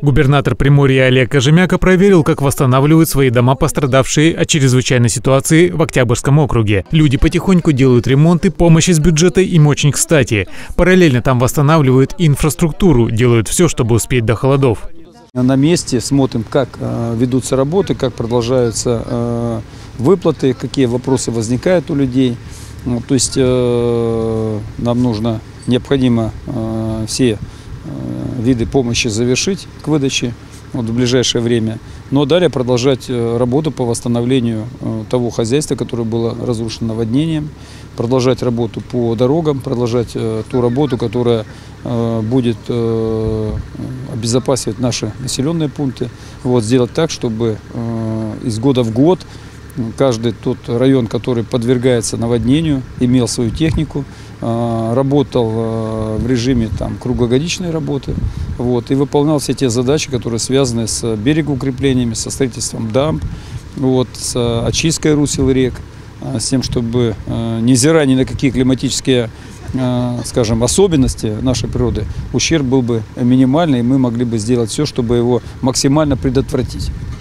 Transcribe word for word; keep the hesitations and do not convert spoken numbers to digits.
Губернатор Приморья Олег Кожемяка проверил, как восстанавливают свои дома, пострадавшие от чрезвычайной ситуации в Октябрьском округе. Люди потихоньку делают ремонт, и помощь из бюджета им очень кстати. Параллельно там восстанавливают инфраструктуру, делают все, чтобы успеть до холодов. На месте смотрим, как э, ведутся работы, как продолжаются э, выплаты, какие вопросы возникают у людей. Ну, то есть э, нам нужно, необходимо э, все виды помощи завершить к выдаче вот, в ближайшее время, но далее продолжать работу по восстановлению того хозяйства, которое было разрушено наводнением, продолжать работу по дорогам, продолжать ту работу, которая будет обезопасивать наши населенные пункты, вот, сделать так, чтобы из года в год каждый тот район, который подвергается наводнению, имел свою технику, работал в режиме там, круглогодичной работы, вот, и выполнял все те задачи, которые связаны с берегоукреплениями, со строительством дамб, вот, с очисткой русел рек, с тем, чтобы, невзирая ни на какие климатические, скажем, особенности нашей природы, ущерб был бы минимальный, и мы могли бы сделать все, чтобы его максимально предотвратить.